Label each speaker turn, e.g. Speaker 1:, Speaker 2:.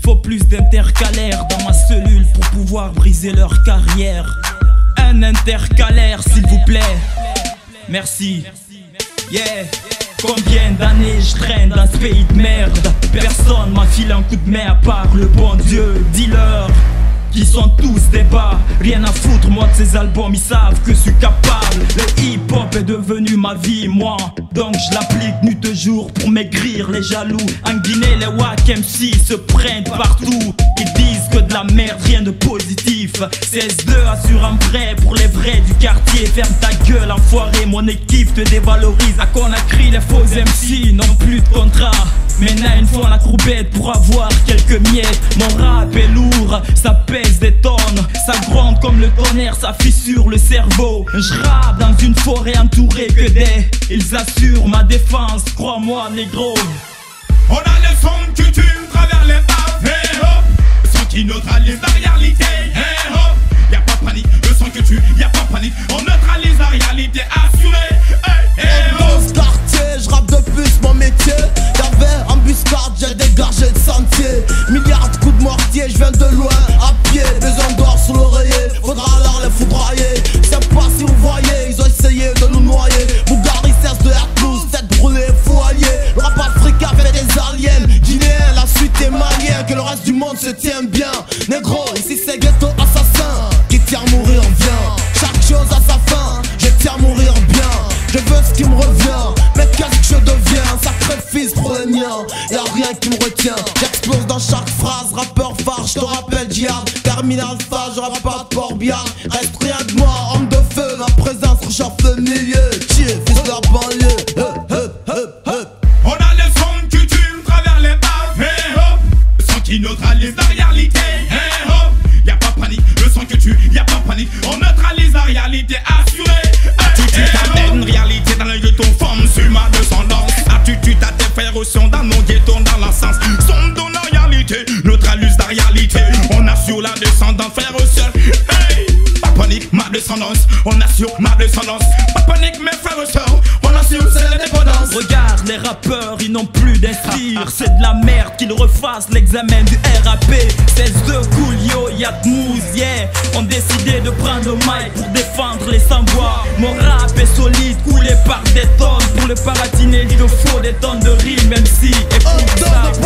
Speaker 1: Faut plus d'intercalaires dans ma cellule pour pouvoir briser leur carrière. Un intercalaire s'il vous plaît. Merci. Yeah. Combien d'années je traîne dans ce pays de merde. Personne m'a filé un coup de main à part le bon Dieu. Dis-leur qui sont tous des bas. Rien à foutre moi de ces albums, ils savent que je suis capable. Le hip-hop est devenu ma vie, moi. Donc je l'applique nuit et jour pour maigrir les jaloux. En Guinée les wack MC se prennent partout. Ils disent que de la merde, rien de positif. CS2 assure un vrai pour les vrais du quartier. Ferme ta gueule enfoiré, mon équipe te dévalorise. À Conakry les faux MC n'ont plus de contrat. Maintenant ils font la courbette pour avoir quelques miettes. Mon rap est lourd, ça pèse des tonnes. Ça gronde comme le tonnerre, ça fissure le cerveau. Je rappe dans une forêt entourée que des. Ils assurent ma défense, crois-moi négro.
Speaker 2: On a le son de culture travers les pavés, le son qui neutralise la réalité. Y'a pas de panique, le son que tu, y'a pas de panique. On neutralise la réalité assurée.
Speaker 3: Dans ce quartier, je rappe depuis mon métier. Y'avait embuscade, j'ai dégagé le sentier. Milliards de coups de mortier, je viens de loin, à pied. Besoin d'or sous l'oreiller, faudra alors les foudroyer. C'est pas si vous voyez, ils ont essayé de nous noyer. Bougari cesse de R12, tête brûlée, foyer. Le rap africain fait des aliens, guinéens, la suite est malien. Que le reste du monde se tient bien. Négro, ici c'est ghetto assassin. Qui tient à mourir vient. Chaque chose a sa fin, je tiens à mourir bien. Je veux ce qui me revient, mais qu'est-ce que je deviens? Un sacrifice pour les miens, y'a rien qui me retient. J'explose dans chaque phrase, rappeur phare, je te rappelle Djihad. Terminal phase, j'aurai pas de port-biard. Reste rien de moi, homme de feu, ma présence réchauffe le milieu. Chier, fils de la banlieue.
Speaker 2: On a le son de culture travers les pavés, le son qui neutralise la réalité. Y'a pas de panique, le son que tu, y'a pas de panique. On neutralise la réalité assurée. Attitude t'amène réalité dans l'œil de ton forme sur ma descendance. Attitude à tes frères aussi dans nos ghettos dans l'encense. Son de la réalité, neutralise la réalité. On assure la descendance, frère au ciel. Hey, pas panique, ma descendance. On assure ma descendance. Pas panique, mes frères et sœurs. On assure c'est l'indépendance.
Speaker 1: Regarde les rappeurs, ils n'ont plus d'inspire. C'est de la merde qu'ils refassent l'examen du RAP. 16-2 Coolio, Yatmouz, yeah. On décidé de prendre le mic pour défendre les sans-voix. Mon rap est solide, coulé par des tonnes. Pour le paratiner, il te faut des tonnes de rimes, même si écoute ça.